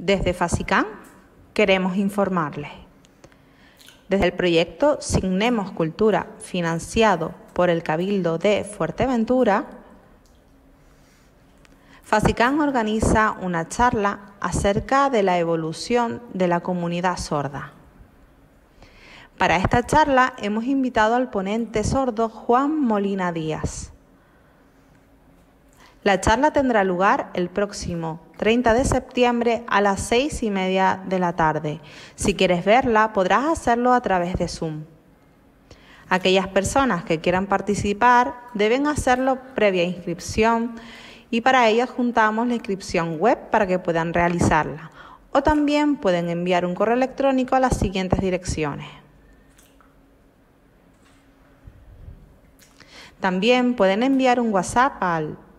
Desde FASICAN queremos informarles. Desde el proyecto Signemos Cultura, financiado por el Cabildo de Fuerteventura, FASICAN organiza una charla acerca de la evolución de la comunidad sorda. Para esta charla hemos invitado al ponente sordo Juan Molina Díaz. La charla tendrá lugar el próximo 30 de septiembre a las 6:30 de la tarde. Si quieres verla, podrás hacerlo a través de Zoom. Aquellas personas que quieran participar deben hacerlo previa inscripción y para ello juntamos la inscripción web para que puedan realizarla. O también pueden enviar un correo electrónico a las siguientes direcciones. También pueden enviar un WhatsApp al